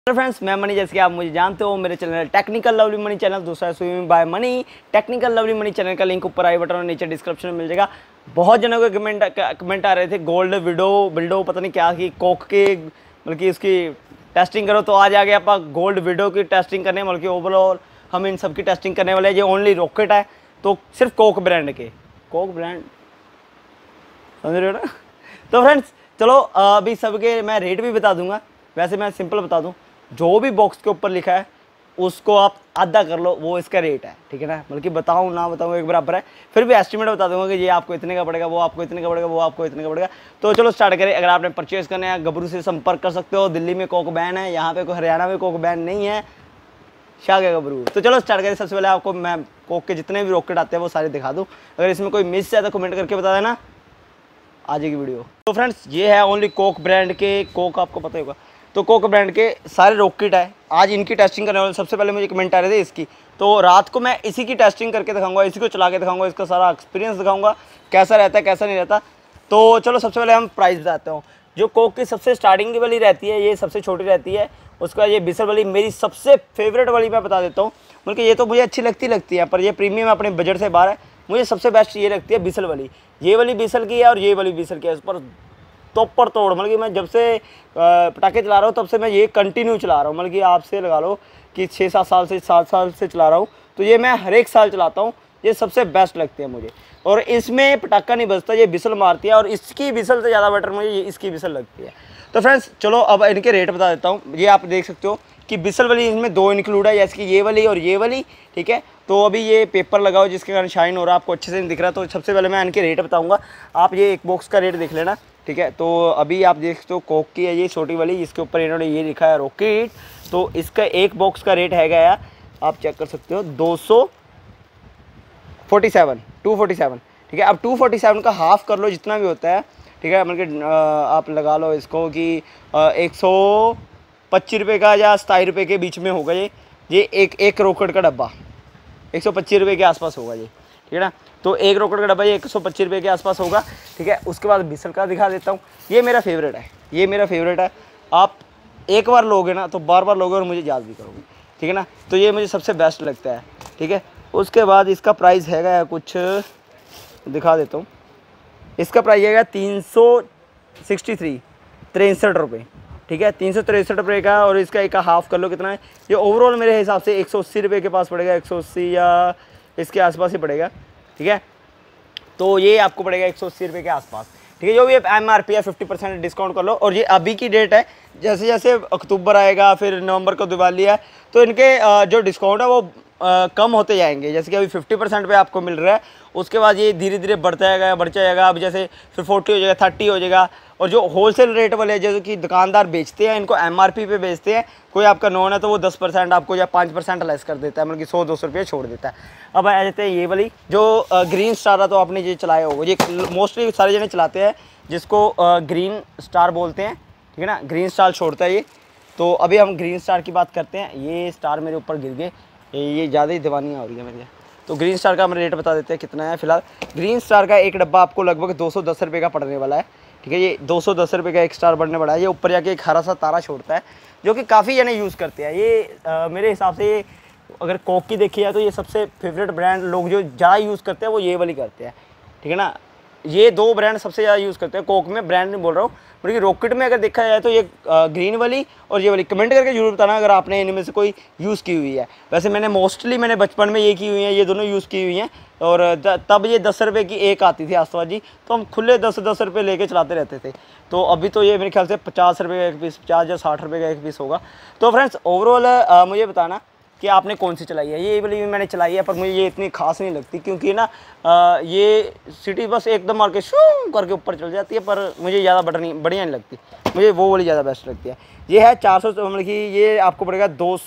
Hello friends, मैं money. जैसे कि आप मुझे जानते हो, मेरे channel technical lovely money channel, दूसरा है swimming by money. Technical lovely money channel का लिंक ऊपर आई बटन और नीचे डिस्क्रिप्शन में मिल जाएगा। बहुत जनों के कमेंट आ रहे थे गोल्ड बिल्डो पता नहीं क्या की कोक के, बल्कि इसकी टेस्टिंग करो। तो आज आगे आप गोल्ड विडो की टेस्टिंग करने, बल्कि ओवरऑल हम इन सब की टेस्टिंग करने वाले हैं। ये ओनली रॉकेट है, तो सिर्फ कोक ब्रांड समझ रहे हो ना। तो फ्रेंड्स चलो, अभी सबके मैं रेट भी बता दूंगा। वैसे मैं सिंपल बता दूं, जो भी बॉक्स के ऊपर लिखा है उसको आप आधा कर लो, वो इसका रेट है, ठीक है ना। बल्कि बताऊं ना बताऊं एक बराबर है। फिर भी एस्टिमेट बता दूंगा कि ये आपको इतने का पड़ेगा, वो आपको इतने का पड़ेगा, वो आपको इतने का पड़ेगा। तो चलो स्टार्ट करें। अगर आपने परचेज करना है, गबरू से संपर्क कर सकते हो। दिल्ली में कोक बैन है, यहाँ पे कोई हरियाणा में कोक बैन नहीं है। शाह गबरू। तो चलो स्टार्ट करें। सबसे पहले आपको मैं कोक के जितने भी रॉकेट आते हैं वो सारे दिखा दूँ। अगर इसमें कोई मिस है तो कमेंट करके बता देना, आ जाएगी वीडियो। तो फ्रेंड्स ये है ओनली कोक ब्रांड के, कोक आपको पता होगा, तो कोक ब्रांड के सारे रॉकेट है। आज इनकी टेस्टिंग करने वाले। सबसे पहले मुझे कमेंट आ रहे थे इसकी, तो रात को मैं इसी की टेस्टिंग करके दिखाऊंगा, इसी को चला के दिखाऊंगा, इसका सारा एक्सपीरियंस दिखाऊंगा कैसा रहता है कैसा नहीं रहता। तो चलो सबसे पहले हम प्राइस बताते हैं। जो कोक की सबसे स्टार्टिंग वाली रहती है, ये सबसे छोटी रहती है। उसका ये बिसल वाली मेरी सबसे फेवरेट वाली मैं बता देता हूँ, बल्कि ये तो मुझे अच्छी लगती है, पर ये प्रीमियम अपने बजट से बाहर है। मुझे सबसे बेस्ट ये लगती है बिसल वाली। ये वाली बिसल की है और ये वाली बिसल की है। इस पर तोड़ तोड़, मतलब कि मैं जब से पटाखे चला रहा हूँ तब से मैं ये कंटिन्यू चला रहा हूँ। मतलब कि आपसे लगा लो कि 6-7 साल से 7 साल से चला रहा हूँ, तो ये मैं हर एक साल चलाता हूँ। ये सबसे बेस्ट लगती है मुझे, और इसमें पटाखा नहीं बजता, ये बिसल मारती है। और इसकी बिसल से ज़्यादा बेटर मुझे ये इसकी बिसल लगती है। तो फ्रेंड्स चलो अब इनके रेट बता देता हूँ। ये आप देख सकते हो कि बिसल वाली इसमें 2 इंक्लूड है, जैसे कि ये वाली और ये वाली, ठीक है। तो अभी ये पेपर लगाओ जिसके कारण शाइन हो रहा है, आपको अच्छे से नहीं दिख रहा। तो सबसे पहले मैं इनके रेट बताऊंगा, आप ये एक बॉक्स का रेट देख लेना, ठीक है। तो अभी आप देख सकते हो कोक की है ये छोटी वाली, इसके ऊपर इन्होंने ये लिखा है रॉकेट। तो इसका एक बॉक्स का रेट है गया, आप चेक कर सकते हो, 247, ठीक है। अब 247 का हाफ कर लो जितना भी होता है, ठीक है। मतलब आप लगा लो इसको कि 125 रुपये का या 27 रुपये के बीच में होगा ये एक रॉकेट का डब्बा 125 रुपये के आसपास होगा ये, ठीक है ना। तो एक रॉकेट का डब्बा ये 125 रुपये के आसपास होगा, ठीक है। उसके बाद बिसल का दिखा देता हूँ। ये मेरा फेवरेट है, आप एक बार लोगे ना तो बार बार लोगे और मुझे याद भी करोगे, ठीक है ना। तो ये मुझे सबसे बेस्ट लगता है, ठीक है। उसके बाद इसका प्राइस हैगा कुछ दिखा देता हूँ। इसका प्राइस हैगा 63 रुपये, ठीक है। 363 रुपये का, और इसका एक हाफ कर लो कितना है। ये ओवरऑल मेरे हिसाब से 180 रुपये के पास पड़ेगा, 180 या इसके आसपास ही पड़ेगा, ठीक है। तो ये आपको पड़ेगा 180 रुपये के आसपास, ठीक है। जो भी MRP है 50% डिस्काउंट कर लो। और ये अभी की डेट है, जैसे जैसे अक्टूबर आएगा, फिर नवंबर को दिवाली है, तो इनके जो डिस्काउंट है वो कम होते जाएंगे। जैसे कि अभी 50% पे आपको मिल रहा है, उसके बाद ये धीरे धीरे बढ़ता जाएगा। अब जैसे फिर 40 हो जाएगा, 30 हो जाएगा। और जो होलसेल रेट वाले जैसे कि दुकानदार बेचते हैं, इनको MRP पे बेचते हैं। कोई आपका नॉन है तो वो 10% आपको या 5% लेस कर देता है, मतलब कि 100-200 रुपये छोड़ देता है। अब आ जाते हैं ये वाली जो ग्रीन स्टार है, तो आपने ये चलाया होगा, ये मोस्टली सारे जने चलाते हैं, जिसको ग्रीन स्टार बोलते हैं, ठीक है ना। ग्रीन स्टार छोड़ता है ये। तो अभी हम ग्रीन स्टार की बात करते हैं। ये स्टार मेरे ऊपर गिर गए, ये ज़्यादा ही दीवानियाँ हो रही है मेरे। तो ग्रीन स्टार का हम रेट बता देते हैं कितना है फिलहाल। ग्रीन स्टार का एक डब्बा आपको लगभग 210 रुपये का पड़ने वाला है, ठीक है। ये 210 रुपये का एक स्टार बढ़ने वाला है। ये ऊपर जाके एक हरा सा तारा छोड़ता है, जो कि काफ़ी जने यूज़ करते हैं। ये मेरे हिसाब से ये अगर कोक की देखी जाए तो ये सबसे फेवरेट ब्रांड लोग जो ज़्यादा यूज़ करते हैं वो ये वाली करते हैं, ठीक है ना। ये 2 ब्रांड सबसे ज़्यादा यूज़ करते हैं कोक में। ब्रांड नहीं बोल रहा हूँ, बल्कि रॉकेट में अगर देखा जाए तो ये ग्रीन वाली और ये वाली। कमेंट करके जरूर बताना अगर आपने इनमें से कोई यूज़ की हुई है। वैसे मैंने बचपन में ये की हुई है, ये दोनों यूज़ की हुई हैं। और तब ये 10 रुपये की एक आती थी आसवाजी, तो हम खुले 10-10 रुपये लेके चलाते रहते थे। तो अभी तो ये मेरे ख्याल से 50 रुपये का एक पीस, 50 या 60 रुपये का एक पीस होगा। तो फ्रेंड्स ओवरऑल मुझे बताना कि आपने कौन सी चलाई है। ये वाली भी मैंने चलाई है, पर मुझे ये इतनी खास नहीं लगती, क्योंकि ना ये सिटी बस एकदम मार के शू करके ऊपर चल जाती है। पर मुझे ज़्यादा बढ़िया नहीं लगती, मुझे वो वाली ज़्यादा बेस्ट लगती है। ये है 400, मतलब कि ये आपको पड़ेगा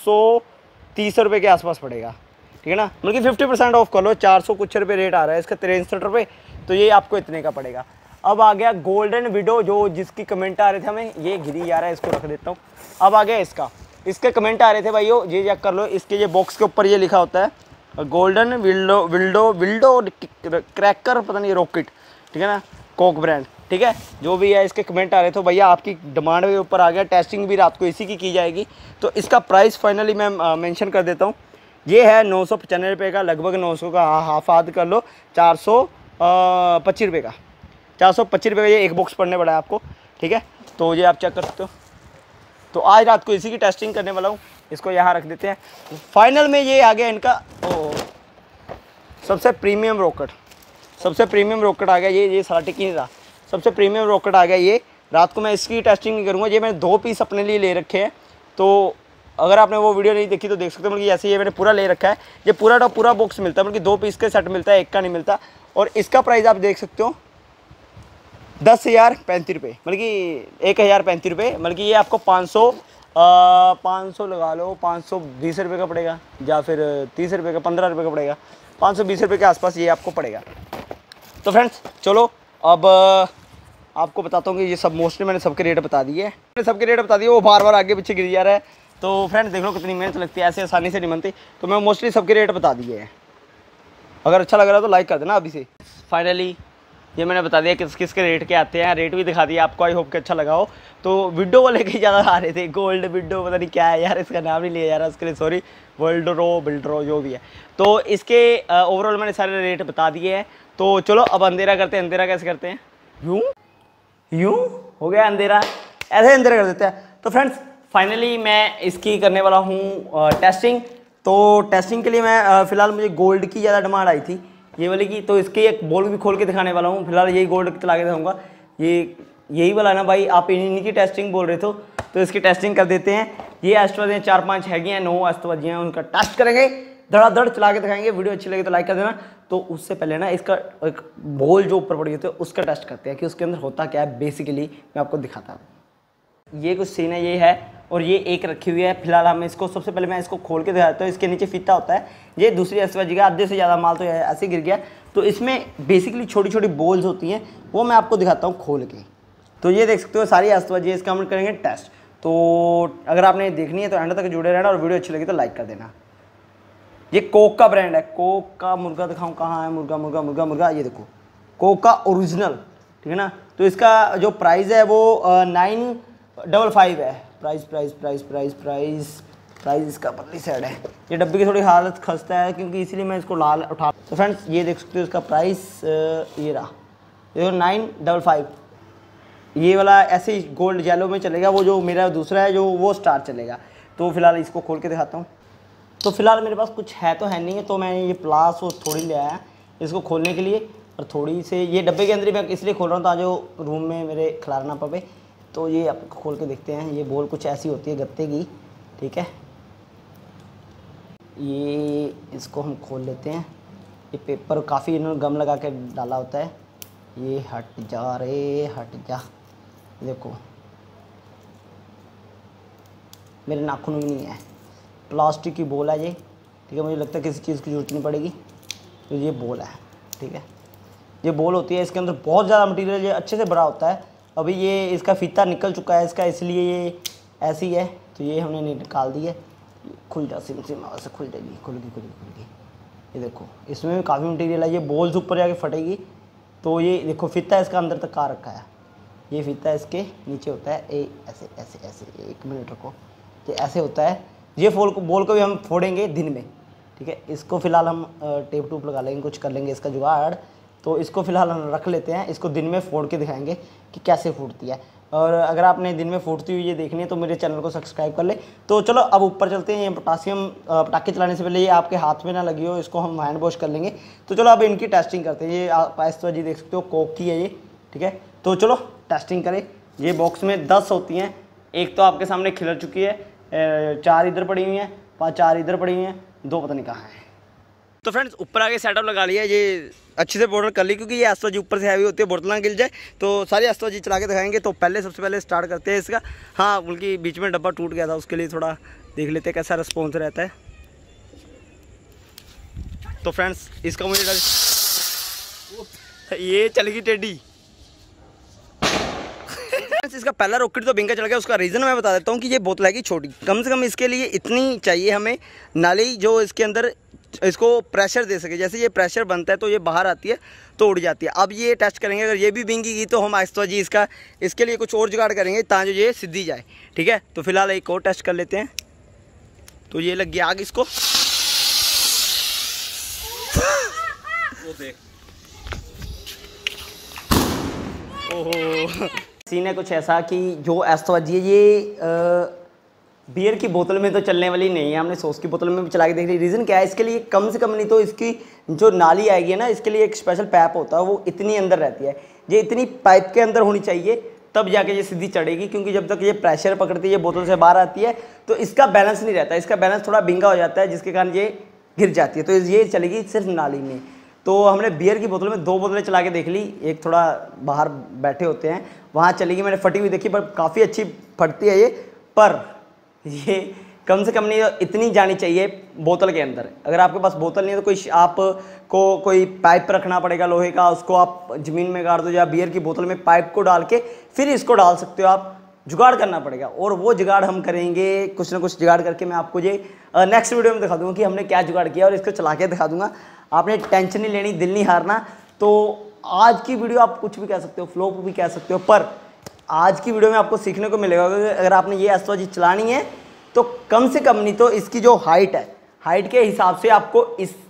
230 रुपये के आसपास पड़ेगा, ठीक है ना। मतलब कि 50% ऑफ कर लो, 400 कुछ रुपये रेट आ रहा है इसका, 63 रुपये। तो ये आपको इतने का पड़ेगा। अब आ गया गोल्डन विडो, जो जिसकी कमेंट आ रहे थे हमें, ये गिरी जा रहा है, इसको रख देता हूँ। अब आ गया इसके कमेंट आ रहे थे भाइयों, ये चेक कर लो। इसके ये बॉक्स के ऊपर ये लिखा होता है गोल्डन विल्डो क्रैकर, पता नहीं रॉकेट, ठीक है ना, कोक ब्रांड। ठीक है। जो भी है इसके कमेंट आ रहे थे भैया आपकी डिमांड के ऊपर आ गया, टेस्टिंग भी रात को इसी की जाएगी। तो इसका प्राइस फाइनली मैं मेंशन कर देता हूँ। ये है 995 रुपये का, लगभग 900 का हाफ आध कर लो, 425 रुपये का, 425 रुपये का ये एक बॉक्स पड़ने वाला है आपको, ठीक है। तो ये आप चेक कर सकते हो। तो आज रात को इसी की टेस्टिंग करने वाला हूँ। इसको यहाँ रख देते हैं। फाइनल में ये आ गया इनका सबसे प्रीमियम रॉकेट, सबसे प्रीमियम रॉकेट आ गया। ये सारा टिक नहीं रहा, सबसे प्रीमियम रॉकेट आ गया ये। रात को मैं इसकी टेस्टिंग नहीं करूँगा। ये मैंने 2 पीस अपने लिए ले रखे हैं। तो अगर आपने वो वीडियो नहीं देखी तो देख सकते हो। मतलब ऐसे ये मैंने पूरा ले रखा है। ये पूरा का पूरा बॉक्स मिलता है, मतलब 2 पीस के सेट मिलता है, एक का नहीं मिलता। और इसका प्राइस आप देख सकते हो 10,035 रुपये, मतलब कि 1,035 रुपये, मतलब कि ये आपको 500 लगा लो, 520 रुपये का पड़ेगा, या फिर 30 रुपये का, 15 रुपये का पड़ेगा, 520 रुपये के आसपास ये आपको पड़ेगा। तो फ्रेंड्स चलो अब आपको बताता हूँ कि ये सब मोस्टली मैंने सबके रेट बता दिए, मैंने सबके रेट बता दिए। वो बार बार आगे पीछे गिर जा रहा है। तो फ्रेंड्स देख लो कितनी मेहनत लगती है, ऐसे आसानी से नहीं बनती। तो मैं मोस्टली सबके रेट बता दिए हैं। अगर अच्छा लग रहा है तो लाइक कर देना अभी से। फाइनली ये मैंने बता दिया किस किस के रेट के आते हैं, रेट भी दिखा दिया आपको। आई होप कि अच्छा लगा हो। तो विंडो वाले के ज़्यादा आ रहे थे, गोल्ड विंडो, पता नहीं क्या है यार, इसका नाम नहीं लिया जा रहा, उसके लिए सॉरी, बिल्डरो जो भी है। तो इसके ओवरऑल मैंने सारे रेट बता दिए हैं। तो चलो अब अंधेरा करते हैं। अंधेरा कैसे करते हैं? यूँ हो गया अंधेरा, ऐसे अंधेरा कर देते हैं। तो फ्रेंड्स फाइनली मैं इसकी करने वाला हूँ टेस्टिंग। तो टेस्टिंग के लिए मैं फ़िलहाल मुझे गोल्ड की ज़्यादा डिमांड आई थी, ये वाली की। तो इसके एक बॉल भी खोल के दिखाने वाला हूँ। फिलहाल यही गोल्ड चला के दिखाऊंगा। यही वाला ना भाई, आप इन्हीं की टेस्टिंग बोल रहे थे, तो इसकी टेस्टिंग कर देते हैं। ये अष्टबाजियाँ 4-5 हैगी हैं, 9 अष्टबाजियाँ, उनका टेस्ट करेंगे, धड़ाधड़ चला के दिखाएंगे। वीडियो अच्छी लगी तो लाइक कर देना। तो उससे पहले ना इसका एक बॉल जो ऊपर पड़ी होती है उसका टेस्ट करते हैं कि उसके अंदर होता क्या है। बेसिकली मैं आपको दिखाता हूँ। ये कुछ सीन है, ये है, और ये एक रखी हुई है। फिलहाल हम इसको सबसे पहले मैं इसको खोल के दिखाता हूँ। इसके नीचे फीता होता है। ये दूसरी अष्टबाजी का आधे से ज़्यादा माल तो ऐसे गिर गया। तो इसमें बेसिकली छोटी छोटी बॉल्स होती हैं, वो मैं आपको दिखाता हूँ खोल के। तो ये देख सकते हो सारी अष्टबाजी, इसका हम करेंगे टेस्ट। तो अगर आपने देखनी है तो एंड तक जुड़े रहना, और वीडियो अच्छी लगी तो लाइक कर देना। ये कोक का ब्रांड है, कोक का मुर्गा दिखाऊँ कहाँ है? मुर्गा, ये देखो, कोक का ओरिजिनल, ठीक है ना। तो इसका जो प्राइस है वो 955 है। प्राइस इसका पतली साइड है। ये डब्बे की थोड़ी हालत खस्ता है, क्योंकि इसीलिए मैं इसको लाल उठा। तो फ्रेंड्स ये देख सकते हो इसका प्राइस ये रहा, देखो 955। ये वाला ऐसे ही गोल्ड येलो में चलेगा। वो जो मेरा दूसरा है जो वो स्टार चलेगा। तो फिलहाल इसको खोल के दिखाता हूँ। तो फिलहाल मेरे पास कुछ है तो है नहीं है, तो मैंने ये प्लास वो थोड़ी ले आया इसको खोलने के लिए। और थोड़ी से ये डब्बे के अंदर ही मैं इसलिए खोल रहा हूँ ताकि रूम में मेरे खिलाना पड़े। तो ये आपको खोल के देखते हैं। ये बॉल कुछ ऐसी होती है गत्ते की, ठीक है। ये इसको हम खोल लेते हैं। ये पेपर काफ़ी इन्होंने गम लगा के डाला होता है। ये हट जा रे, हट जा। देखो मेरे नाखून भी नहीं है, प्लास्टिक की बॉल है ये, ठीक है। मुझे लगता है किसी चीज़ की जरूरत नहीं पड़ेगी। तो ये बॉल है, ठीक है। ये बॉल होती है, इसके अंदर बहुत ज़्यादा मटेरियल, ये अच्छे से भरा होता है। अभी ये इसका फीता निकल चुका है इसका, इसलिए ये ऐसी है। तो ये हमने निकाल दी है। खुल जा, सिम से खुल जाएगी, खुल गई। ये देखो इसमें भी काफ़ी मटेरियल है। ये बॉल्स ऊपर जाके फटेगी। तो ये देखो फीता इसका अंदर तक का रखा है। ये फीता इसके नीचे होता है, ऐसे 1 मिनट रखो। ये ऐसे होता है। ये बॉल को भी हम फोड़ेंगे दिन में, ठीक है। इसको फिलहाल हम टेप टूप लगा लेंगे, कुछ कर लेंगे इसका जुगाड़। तो इसको फिलहाल हम रख लेते हैं। इसको दिन में फोड़ के दिखाएंगे कि कैसे फूटती है। और अगर आपने दिन में फूटती हुई ये देखनी है तो मेरे चैनल को सब्सक्राइब कर ले। तो चलो अब ऊपर चलते हैं। ये पोटासियम पटाखे चलाने से पहले ये आपके हाथ में ना लगी हो, इसको हम हैंड वॉश कर लेंगे। तो चलो अब इनकी टेस्टिंग करते हैं। ये आप अष्टबाजी देख सकते हो, कोक की है ये, ठीक है। तो चलो टेस्टिंग करें। ये बॉक्स में 10 होती हैं। एक तो आपके सामने खिलर चुकी है, 4 इधर पड़ी हुई हैं, 4 इधर पड़ी हुई हैं, 2 पता नहीं कहाँ हैं। तो फ्रेंड्स ऊपर आके सेटअप लगा लिया। ये अच्छे से बोतल कर ली, क्योंकि ये अष्टबाजी ऊपर से हैवी होती है, बोतल ना गिर जाए। तो सारी अष्टबाजी चला के दिखाएंगे। तो सबसे पहले स्टार्ट करते हैं इसका। हाँ, बल्कि बीच में डब्बा टूट गया था, उसके लिए थोड़ा देख लेते हैं कैसा रिस्पॉन्स रहता है। तो फ्रेंड्स इसका मुझे ये चल गई टेडी। इसका पहला रॉकेट तो बिंगा चल गया। उसका रीज़न मैं बता देता हूँ कि ये बोतल है छोटी, कम से कम इसके लिए इतनी चाहिए हमें नाली, जो इसके अंदर इसको प्रेशर दे सके। जैसे ये प्रेशर बनता है तो ये बाहर आती है तो उड़ जाती है। अब ये टेस्ट करेंगे, अगर ये भी भींगेगी तो हम आहिस्ता जी इसके लिए कुछ और जुगाड़ करेंगे ताकि ये सीधी जाए। ठीक है, तो फिलहाल एक और टेस्ट कर लेते हैं। तो ये लग गया आग इसको। ओहो, सीन है कुछ ऐसा कि जो एस्टोजी है ये बियर की बोतल में तो चलने वाली नहीं है, हमने सॉस की बोतल में भी चला के देख ली। रीज़न क्या है, इसके लिए कम से कम नहीं तो इसकी जो नाली आएगी ना, इसके लिए एक स्पेशल पैप होता है, वो इतनी अंदर रहती है। ये इतनी पाइप के अंदर होनी चाहिए तब जाके ये सीधी चढ़ेगी, क्योंकि जब तक ये प्रेशर पकड़ती है, ये बोतल से बाहर आती है तो इसका बैलेंस नहीं रहता, इसका बैलेंस थोड़ा बिंगा हो जाता है, जिसके कारण ये गिर जाती है। तो ये चलेगी सिर्फ नाली में। तो हमने बियर की बोतल में 2 बोतलें चला के देख ली, एक थोड़ा बाहर बैठे होते हैं वहाँ चलेगी, मैंने फटी हुई देखी, पर काफ़ी अच्छी फटती है ये। पर ये कम से कम नहीं इतनी जानी चाहिए बोतल के अंदर। अगर आपके पास बोतल नहीं है तो कोई आपको कोई पाइप रखना पड़ेगा लोहे का, उसको आप ज़मीन में गाड़ दो, या बियर की बोतल में पाइप को डाल के फिर इसको डाल सकते हो आप। जुगाड़ करना पड़ेगा, और वो जुगाड़ हम करेंगे, कुछ ना कुछ जुगाड़ करके मैं आपको ये नेक्स्ट वीडियो में दिखा दूँगा कि हमने क्या जुगाड़ किया, और इसको चला के दिखा दूँगा। आपने टेंशन नहीं लेनी, दिल नहीं हारना। तो आज की वीडियो आप कुछ भी कह सकते हो, फ्लॉप भी कह सकते हो, पर आज की वीडियो में आपको सीखने को मिलेगा कि अगर आपने ये एस्ट्रोलॉजी चलानी है तो कम से कम नहीं तो इसकी जो हाइट है, हाइट के हिसाब से आपको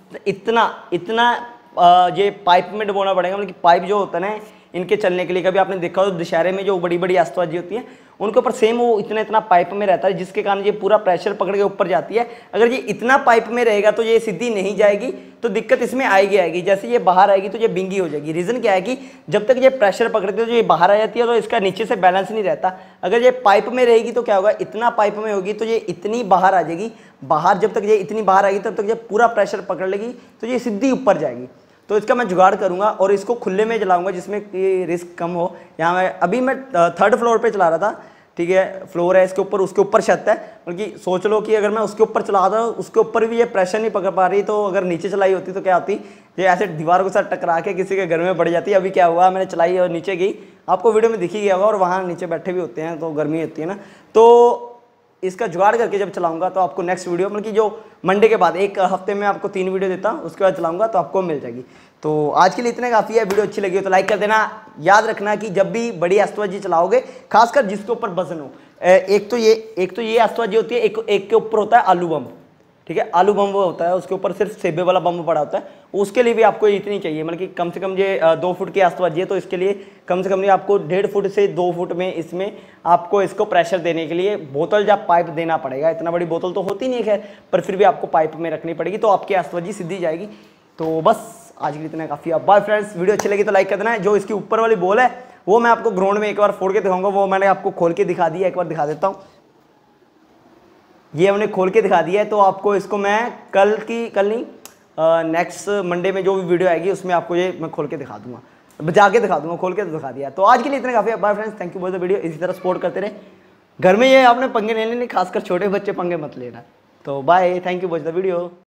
इतना ये पाइप में डुबोना पड़ेगा। मतलब कि पाइप जो होता है ना इनके चलने के लिए, कभी आपने देखा हो दशहरे में जो बड़ी बड़ी एस्ट्रोलॉजी होती है उनके ऊपर सेम वो इतना पाइप में रहता है, जिसके कारण ये पूरा प्रेशर पकड़ के ऊपर जाती है। अगर ये इतना पाइप में रहेगा तो ये सीधी नहीं जाएगी, तो दिक्कत इसमें आएगी। जैसे ये बाहर आएगी तो ये बिंगी हो जाएगी। रीज़न क्या है कि जब तक ये प्रेशर पकड़ती है तो ये बाहर आ जाती है, तो इसका नीचे से बैलेंस नहीं रहता। अगर ये पाइप में रहेगी तो क्या होगा, इतना पाइप में होगी तो ये इतनी बाहर आ जाएगी। बाहर जब तक ये इतनी बाहर आएगी तब तक ये पूरा प्रेशर पकड़ लेगी, तो ये सीधी ऊपर जाएगी। तो इसका मैं जुगाड़ करूंगा और इसको खुले में जलाऊंगा, जिसमें कि रिस्क कम हो। यहाँ मैं अभी मैं 3rd फ्लोर पे चला रहा था, ठीक है, फ्लोर है इसके ऊपर, उसके ऊपर छत है। बल्कि सोच लो कि अगर मैं उसके ऊपर चला था, उसके ऊपर भी ये प्रेशर नहीं पकड़ पा रही, तो अगर नीचे चलाई होती तो क्या होती, ये ऐसे दीवार के साथ टकरा के किसी के घर में बढ़ जाती। अभी क्या हुआ, मैंने चलाई और नीचे गई, आपको वीडियो में दिख ही गया होगा, और वहाँ नीचे बैठे भी होते हैं तो गर्मी होती है ना। तो इसका जुगाड़ करके जब चलाऊंगा तो आपको नेक्स्ट वीडियो, मतलब कि जो मंडे के बाद, एक हफ्ते में आपको 3 वीडियो देता हूँ, उसके बाद चलाऊंगा तो आपको मिल जाएगी। तो आज के लिए इतने काफ़ी है। वीडियो अच्छी लगी हो तो लाइक कर देना। याद रखना कि जब भी बड़ी एस्ट्रोलॉजी चलाओगे, खासकर जिसके ऊपर वजन हो, एक तो ये एस्ट्रोलॉजी होती है, एक के ऊपर होता है आलू बम, ठीक है, आलू बम वो होता है, उसके ऊपर सिर्फ सेबे वाला बम पड़ा होता है, उसके लिए भी आपको इतनी चाहिए। मतलब कि कम से कम ये 2 फुट की एस्ट्रोलॉजी है, तो इसके लिए कम से कम नहीं आपको 1.5 फुट से 2 फुट में इसमें आपको इसको प्रेशर देने के लिए बोतल या पाइप देना पड़ेगा। इतना बड़ी बोतल तो होती नहीं है खैर, पर फिर भी आपको पाइप में रखनी पड़ेगी, तो आपकी एस्ट्रोलॉजी सीधी जाएगी। तो बस आज के लिए इतना काफ़ी है। बाय फ्रेंड्स, वीडियो अच्छी लगी तो लाइक कर देना। जो इसकी ऊपर वाली बॉल है वो मैं आपको ग्राउंड में एक बार फोड़ के दिखाऊंगा, वो मैंने आपको खोल के दिखा दिया, एक बार दिखा देता हूँ। ये हमने खोल के दिखा दिया है, तो आपको इसको मैं कल नहीं नेक्स्ट मंडे में जो भी वीडियो आएगी उसमें आपको ये मैं खोल के दिखा दूंगा, बजा के दिखा दूंगा, खोल के तो दिखा दिया। तो आज के लिए इतना काफ़ी है। Bye friends, thank you for the video. इसी तरह सपोर्ट करते रहे। घर में ये आपने पंगे नहीं लेने, खासकर छोटे बच्चे पंगे मत लेना। तो bye, thank you for the video.